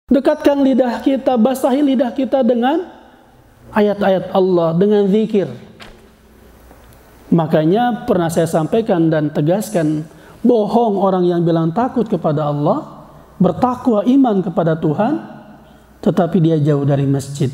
Dekatkan lidah kita, basahi lidah kita dengan ayat-ayat Allah, dengan zikir. Makanya pernah saya sampaikan dan tegaskan, bohong orang yang bilang takut kepada Allah, bertakwa iman kepada Tuhan, tetapi dia jauh dari masjid.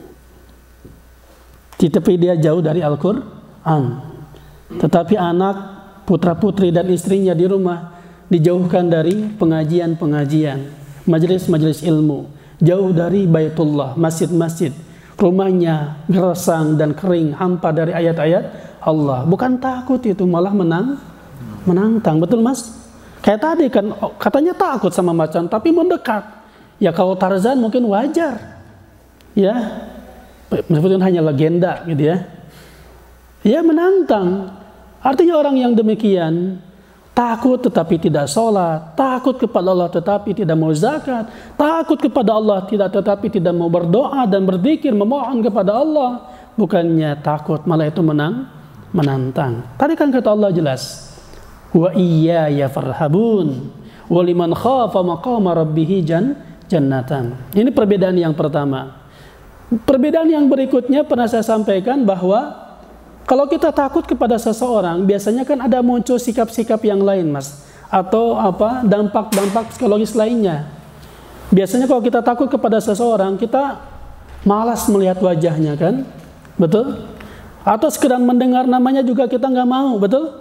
Tetapi dia jauh dari Al-Quran. Tetapi anak, putra-putri dan istrinya di rumah dijauhkan dari pengajian-pengajian, majelis-majelis ilmu, jauh dari Baitullah, masjid-masjid. Rumahnya gersang dan kering, hampa dari ayat-ayat Allah. Bukan takut itu, malah menantang. Betul mas? Kayak tadi kan katanya takut sama macan, tapi mendekat. Ya kalau Tarzan mungkin wajar, ya meskipun hanya legenda gitu ya. Ya menantang. Artinya orang yang demikian takut tetapi tidak sholat, takut kepada Allah tetapi tidak mau zakat, takut kepada Allah tetapi tidak mau berdoa dan berzikir, memohon kepada Allah. Bukannya takut, malah itu menantang. Tadi kan kata Allah jelas, wa iyaya farhabun wa liman khafa maqama rabbih jannatan. Ini perbedaan yang pertama. Perbedaan yang berikutnya pernah saya sampaikan bahwa kalau kita takut kepada seseorang, biasanya kan ada muncul sikap-sikap yang lain, mas, atau dampak-dampak psikologis lainnya. Biasanya kalau kita takut kepada seseorang, kita malas melihat wajahnya, kan, betul? Atau sekedar mendengar namanya juga kita nggak mau, betul?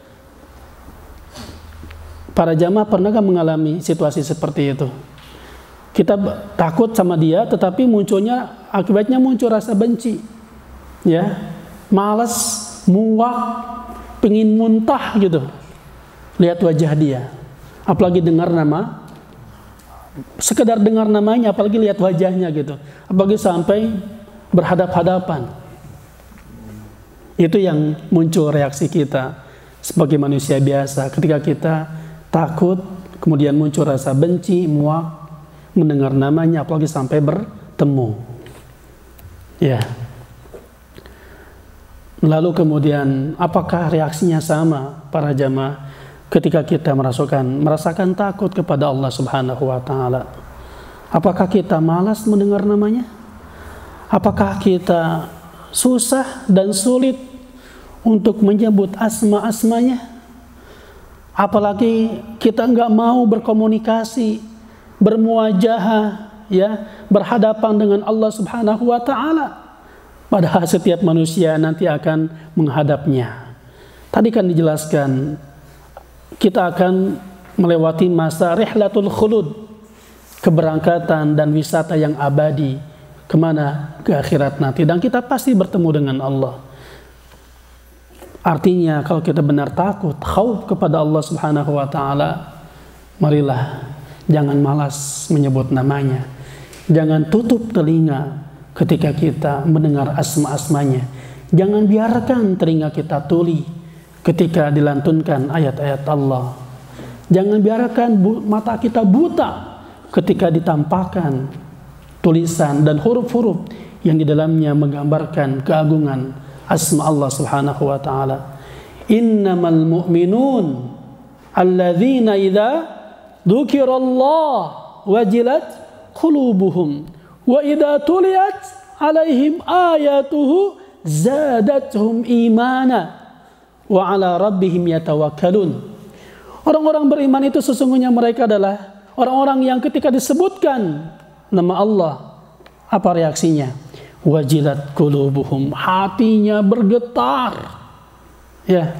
Para jamaah pernah nggak mengalami situasi seperti itu? Kita takut sama dia, tetapi akibatnya muncul rasa benci, ya. Malas, muak, pengen muntah gitu lihat wajah dia, apalagi sekedar dengar namanya, apalagi lihat wajahnya gitu, apalagi sampai berhadap-hadapan. Itu yang muncul reaksi kita sebagai manusia biasa ketika kita takut, kemudian muncul rasa benci, muak mendengar namanya, apalagi sampai bertemu, ya. Lalu kemudian apakah reaksinya sama para jamaah ketika kita merasakan takut kepada Allah Subhanahu wa taala? Apakah kita malas mendengar namanya? Apakah kita susah dan sulit untuk menyebut asma-asmanya? Apalagi kita nggak mau berkomunikasi, bermuajahah, ya, berhadapan dengan Allah Subhanahu wa taala. Padahal setiap manusia nanti akan menghadapnya. Tadi kan dijelaskan, kita akan melewati masa rihlatul khulud, keberangkatan dan wisata yang abadi. Kemana? Ke akhirat nanti. Dan kita pasti bertemu dengan Allah. Artinya kalau kita benar takut, khauf kepada Allah Subhanahu wa ta'ala, marilah jangan malas menyebut namanya. Jangan tutup telinga ketika kita mendengar asma-asmanya. Jangan biarkan telinga kita tuli ketika dilantunkan ayat-ayat Allah. Jangan biarkan mata kita buta ketika ditampakkan tulisan dan huruf-huruf yang di dalamnya menggambarkan keagungan asma Allah Subhanahu wa ta'ala. Innamal mu'minun alladzina idza dzukirallah wajilat qulubuhum wa idza tuliyat alaihim ayatuhu zadatuhum imana wa ala rabbihim yatawakkalun. Orang-orang beriman itu sesungguhnya mereka adalah orang-orang yang ketika disebutkan nama Allah, apa reaksinya? Wajilat qulubuhum, hatinya bergetar. Ya.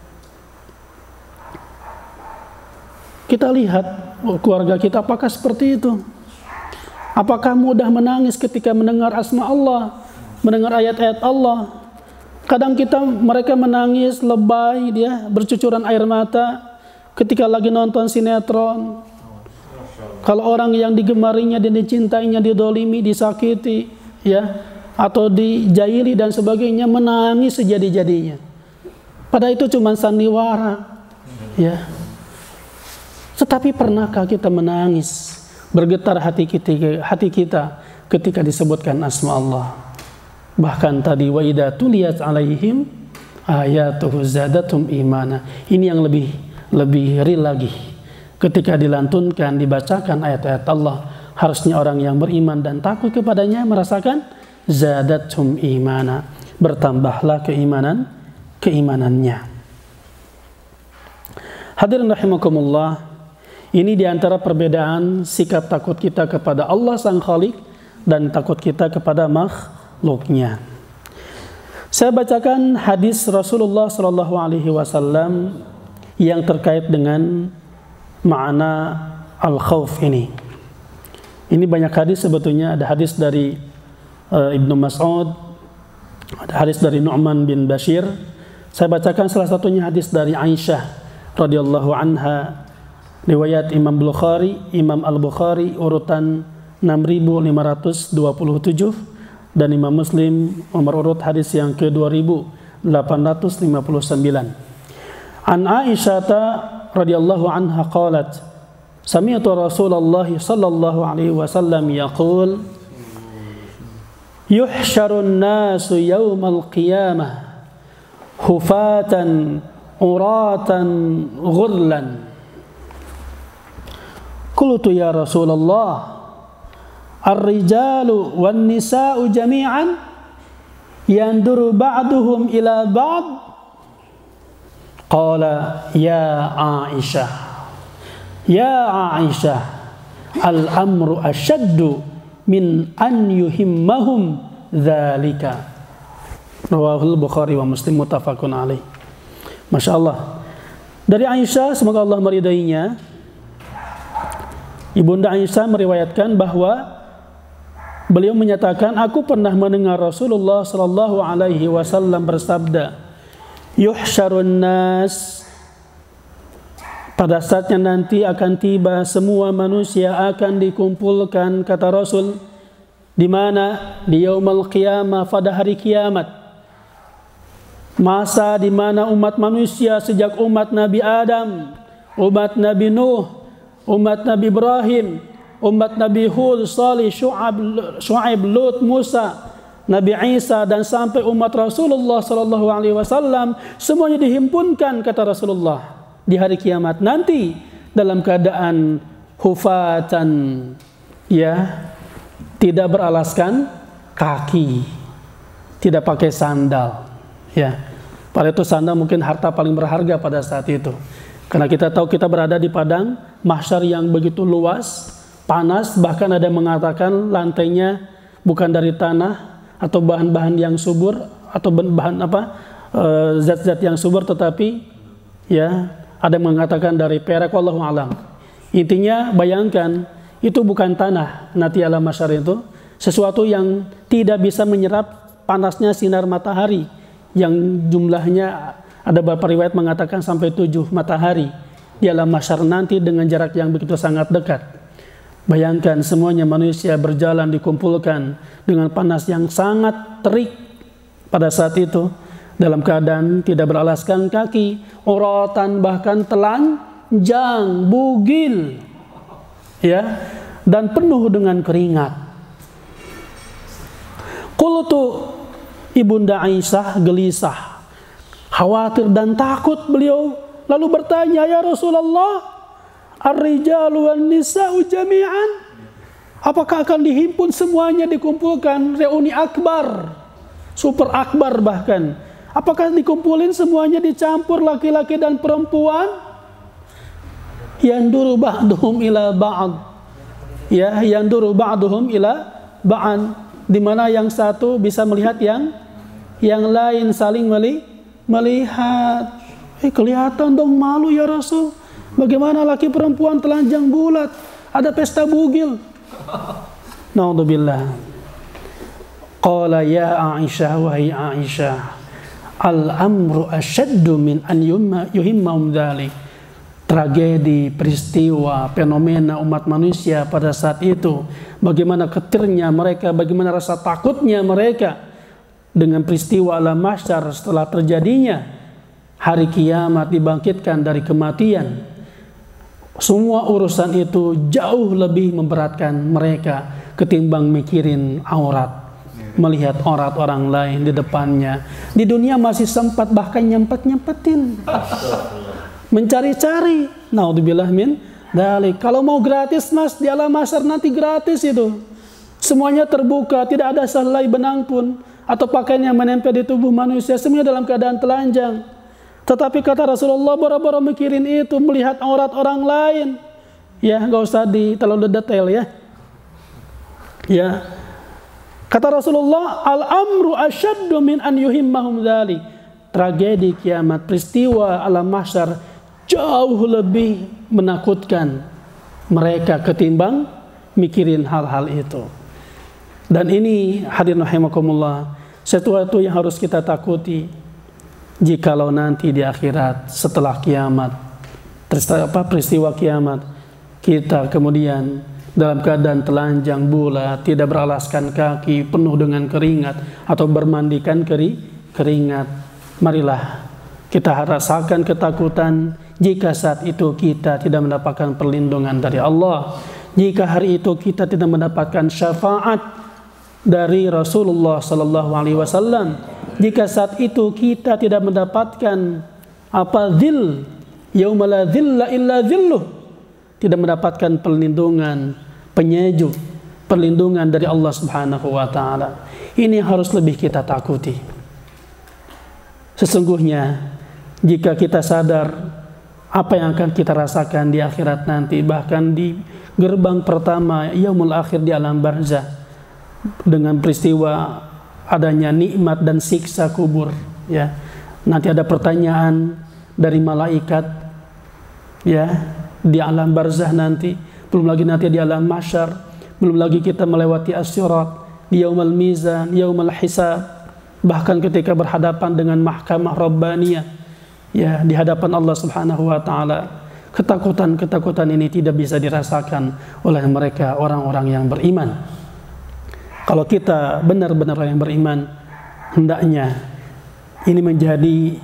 Kita lihat keluarga kita apakah seperti itu? Apakah mudah menangis ketika mendengar asma Allah, mendengar ayat-ayat Allah? Kadang mereka menangis lebay, dia bercucuran air mata ketika lagi nonton sinetron. Kalau orang yang digemarinya dan dicintainya didolimi, disakiti, ya, atau dijaili dan sebagainya, menangis sejadi-jadinya. Padahal itu cuma sandiwara, ya. Tetapi pernahkah kita menangis, bergetar hati kita ketika disebutkan asma Allah? Bahkan tadi wa idza tuliyat alaihim ayatuhu zadatum imana. Ini yang lebih real lagi. Ketika dilantunkan, dibacakan ayat-ayat Allah, Harusnya orang yang beriman dan takut kepadanya merasakan zadathum imana, bertambahlah keimanannya. Hadirin rahimakumullah, ini diantara perbedaan sikap takut kita kepada Allah Sang Khalik dan takut kita kepada makhluknya. Saya bacakan hadis Rasulullah SAW yang terkait dengan makna al-khawf ini. Ini banyak hadis sebetulnya. Ada hadis dari Ibnu Mas'ud, ada hadis dari Nu'man bin Bashir. Saya bacakan salah satunya hadis dari Aisyah radhiyallahu anha, riwayat Imam Al-Bukhari urutan 6527 dan Imam Muslim nomor urut hadis yang ke-2859. An Aisyah radhiyallahu anha qalat, sami'tu Rasulullah sallallahu alaihi wasallam yaqul, yuhsyarun nasu yawmal qiyamah hufatan uratan ghurlan. Qultu ya Rasulullah, ar-rijalu wan nisa'u jami'an yanduru ba'duhum ila ba'd? Qala ya Aisyah, ya Aisyah, al-amru ashaddu min an yuhimmahum dzalika. Rawahul Bukhari wa Muslim muttafaqun alaih. Masya Allah. Dari Aisyah, semoga Allah meridainya, Ibunda Aisyah meriwayatkan bahwa beliau menyatakan, aku pernah mendengar Rasulullah sallallahu alaihi wasallam bersabda, yuhsyarun nas, pada saatnya nanti akan tiba semua manusia akan dikumpulkan, kata Rasul, di mana? Di yaumul qiyamah, pada hari kiamat. Masa di mana umat manusia sejak umat Nabi Adam, umat Nabi Nuh, umat Nabi Ibrahim, umat Nabi Hud, Salih, Syu'aib, Lut, Musa, Nabi Isa, dan sampai umat Rasulullah sallallahu alaihi wasallam, semuanya dihimpunkan, kata Rasulullah, di hari kiamat nanti dalam keadaan hufatan, ya, tidak beralaskan kaki, tidak pakai sandal, ya. Pada itu sandal mungkin harta paling berharga pada saat itu, karena kita tahu kita berada di padang mahsyar yang begitu luas, panas, bahkan ada yang mengatakan lantainya bukan dari tanah atau bahan-bahan yang subur atau bahan zat-zat yang subur, tetapi ya ada yang mengatakan dari perak, wallahu alam. Intinya bayangkan, itu bukan tanah nanti alam mahsyar, itu sesuatu yang tidak bisa menyerap panasnya sinar matahari yang jumlahnya ada beberapa riwayat mengatakan sampai 7 matahari di alam mahsyar nanti dengan jarak yang begitu sangat dekat. Bayangkan semuanya manusia berjalan dikumpulkan dengan panas yang sangat terik pada saat itu, dalam keadaan tidak beralaskan kaki, uratan, bahkan telanjang, bugil, ya, dan penuh dengan keringat. Qultu, Ibunda Aisyah gelisah, khawatir dan takut beliau, lalu bertanya, ya Rasulullah, ar-rijalu wan nisa'u jami'an, apakah akan dihimpun semuanya, dikumpulkan, reuni akbar, super akbar bahkan, apakah dikumpulin semuanya, dicampur laki-laki dan perempuan? Yanduru ba'duhum ila ba'd, ya, yanduru ba'duhum ila ba'an, di mana yang satu bisa melihat yang lain, saling melihat. Kelihatan dong malu ya Rasul, bagaimana laki perempuan telanjang bulat, ada pesta bugil. Naudzubillah. Qala ya Aisyah, wahai Aisyah, al-amru asyaddu min an yuhimmahum dzalik. Tragedi, peristiwa, fenomena umat manusia pada saat itu, bagaimana ketirnya mereka, bagaimana rasa takutnya mereka dengan peristiwa alam mahsyar setelah terjadinya hari kiamat, dibangkitkan dari kematian. Semua urusan itu jauh lebih memberatkan mereka ketimbang mikirin aurat, melihat aurat orang lain di depannya. Di dunia masih sempat bahkan nyempet-nyempetin, mencari-cari. Naudzubillah min dzalik. Kalau mau gratis Mas, di alam mahsyar nanti gratis itu. Semuanya terbuka, tidak ada sehelai benang pun atau pakaian yang menempel di tubuh manusia, semuanya dalam keadaan telanjang. Tetapi kata Rasulullah, boro-boro mikirin itu, melihat aurat orang lain. Ya, nggak usah terlalu detail ya. Ya. Kata Rasulullah, al-amru asyaddu min an yuhimmahum dzalik. Tragedi kiamat, peristiwa alam mahsyar jauh lebih menakutkan mereka ketimbang mikirin hal-hal itu. Dan ini hadirin rahimakumullah, sesuatu yang harus kita takuti jikalau nanti di akhirat setelah kiamat, peristiwa kiamat, kita kemudian dalam keadaan telanjang bulat, tidak beralaskan kaki, penuh dengan keringat atau bermandikan keringat. Marilah kita rasakan ketakutan jika saat itu kita tidak mendapatkan perlindungan dari Allah, jika hari itu kita tidak mendapatkan syafaat dari Rasulullah sallallahu alaihi wasallam, jika saat itu kita tidak mendapatkan dzil yauma la dzilla illa dzilluh, tidak mendapatkan perlindungan, penyejuk, perlindungan dari Allah Subhanahu wa taala. Ini harus lebih kita takuti. Sesungguhnya jika kita sadar apa yang akan kita rasakan di akhirat nanti, bahkan di gerbang pertama yaumul akhir di alam barzah, dengan peristiwa adanya nikmat dan siksa kubur, ya. Nanti ada pertanyaan dari malaikat, ya, di alam barzah nanti, belum lagi nanti di alam mahsyar, belum lagi kita melewati as-sirat, di yaumul mizan, yaumul hisab, bahkan ketika berhadapan dengan mahkamah rabbaniyah, ya, di hadapan Allah Subhanahu wa taala. Ketakutan-ketakutan ini tidak bisa dirasakan oleh mereka orang-orang yang beriman. Kalau kita benar-benar yang beriman, hendaknya ini menjadi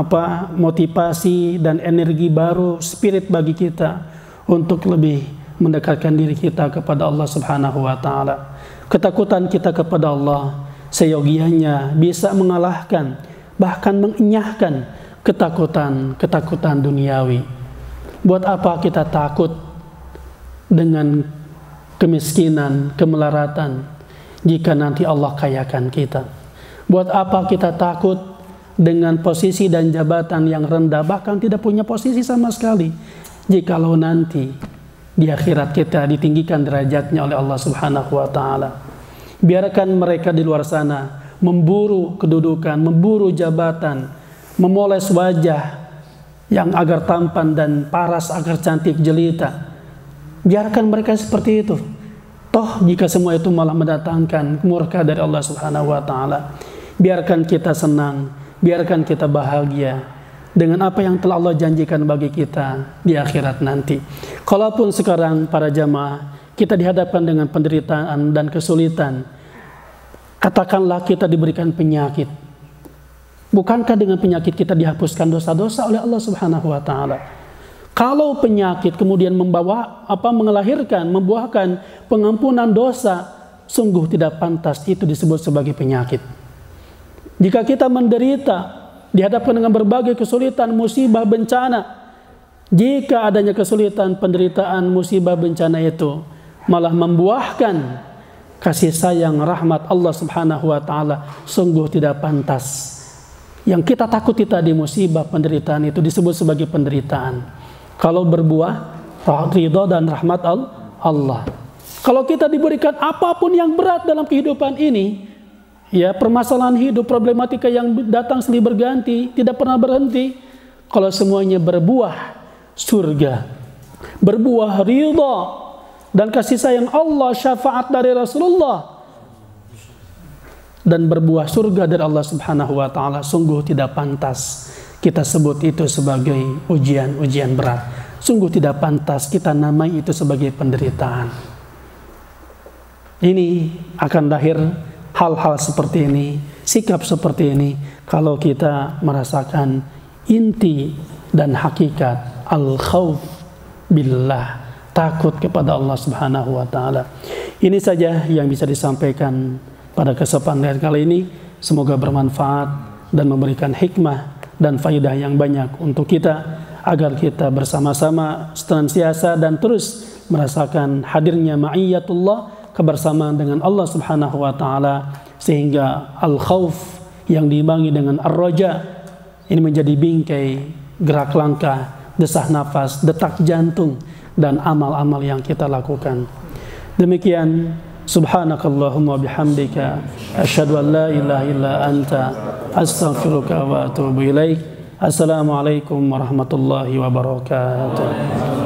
motivasi dan energi baru, spirit bagi kita untuk lebih mendekatkan diri kita kepada Allah Subhanahu wa taala. Ketakutan kita kepada Allah seyogianya bisa mengalahkan, bahkan mengenyahkan ketakutan duniawi. Buat apa kita takut dengan kemiskinan, kemelaratan, jika nanti Allah kayakan kita? Buat apa kita takut dengan posisi dan jabatan yang rendah, bahkan tidak punya posisi sama sekali, jikalau nanti di akhirat kita ditinggikan derajatnya oleh Allah Subhanahu wa taala? Biarkan mereka di luar sana memburu kedudukan, memburu jabatan, memoles wajah yang agar tampan dan paras agar cantik jelita. Biarkan mereka seperti itu. Toh jika semua itu malah mendatangkan murka dari Allah Subhanahu wa taala, biarkan kita senang, biarkan kita bahagia dengan apa yang telah Allah janjikan bagi kita di akhirat nanti. Kalaupun sekarang para jamaah kita dihadapkan dengan penderitaan dan kesulitan, katakanlah kita diberikan penyakit, bukankah dengan penyakit kita dihapuskan dosa-dosa oleh Allah Subhanahu wa taala? Kalau penyakit kemudian membuahkan pengampunan dosa, sungguh tidak pantas itu disebut sebagai penyakit. Jika kita menderita, dihadapkan dengan berbagai kesulitan, musibah, bencana, jika adanya kesulitan, penderitaan, musibah, bencana itu malah membuahkan kasih sayang, rahmat Allah Subhanahu wa taala, sungguh tidak pantas. Yang kita takuti tadi, musibah, penderitaan, itu disebut sebagai penderitaan. Kalau berbuah ridha dan rahmat Allah. Kalau kita diberikan apapun yang berat dalam kehidupan ini, ya, permasalahan hidup, problematika yang datang silih berganti, tidak pernah berhenti, kalau semuanya berbuah surga, berbuah ridha dan kasih sayang Allah, syafaat dari Rasulullah, dan berbuah surga dari Allah Subhanahu wa taala, sungguh tidak pantas kita sebut itu sebagai ujian berat. Sungguh tidak pantas kita namai itu sebagai penderitaan. Ini akan lahir hal-hal seperti ini, sikap seperti ini, kalau kita merasakan inti dan hakikat al-khawf billah, takut kepada Allah Subhanahu wa taala. Ini saja yang bisa disampaikan pada kesempatan kali ini. Semoga bermanfaat dan memberikan hikmah dan faidah yang banyak untuk kita. agar kita bersama-sama senantiasa dan terus merasakan hadirnya ma'iyatullah, kebersamaan dengan Allah Subhanahu wa taala, sehingga al-khauf yang diimbangi dengan ar-raja ini menjadi bingkai gerak langkah, desah nafas, detak jantung dan amal-amal yang kita lakukan. Demikian, subhanakallahumma bihamdika asyhadu an la ilaha illa anta astaghfiruka wa atubu ilaik. Assalamualaikum warahmatullahi wabarakatuh.